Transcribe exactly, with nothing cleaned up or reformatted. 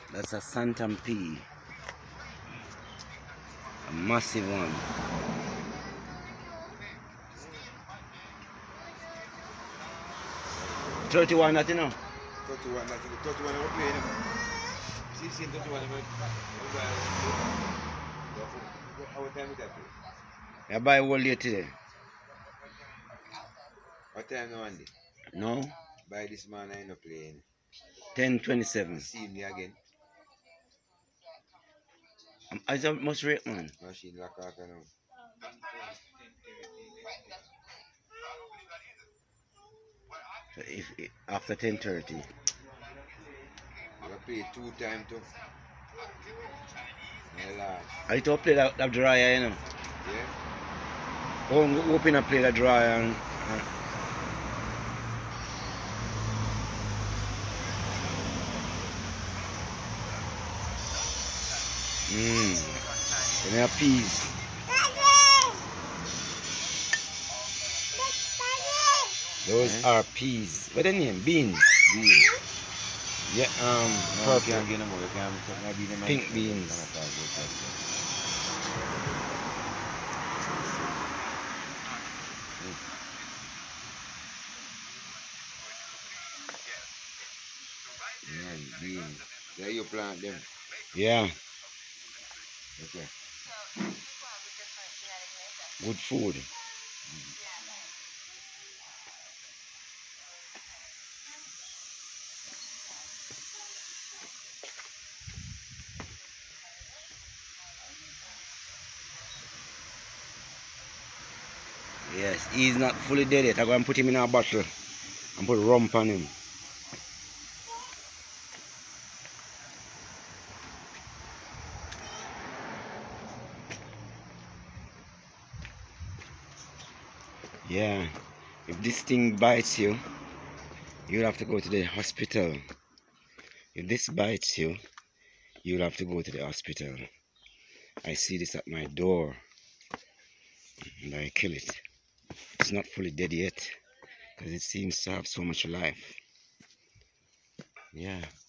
That's a Santam P. A massive one. thirty-one, that you know? thirty-one, that you know. thirty-one, I'm playing him. sixteen, thirty-one, I'm how time is that? I buy one late today. What time now, Andy? No? By this man, I ain't not playing. ten twenty-seven. See me again. Um, I just must rate, man. Machine lock off now. So if, if after ten thirty. I play two times too. My last. I to play that, that dryer, you know. Yeah. Oh, open and play that dryer and, and Mmm. And they are peas. Those are peas. What the name? Beans. Beans. Yeah, um, No, you purple. can't get them more. You can't put my beans in my Pink beans. Yeah, beans. There you plant them. Yeah, Okay. good food. Yes, he's not fully dead yet. I'm going to put him in a bottle and put rum on him. Yeah, if this thing bites you, you'll have to go to the hospital. If this bites you, you'll have to go to the hospital. I see this at my door and I kill it. It's not fully dead yet because it seems to have so much life. Yeah.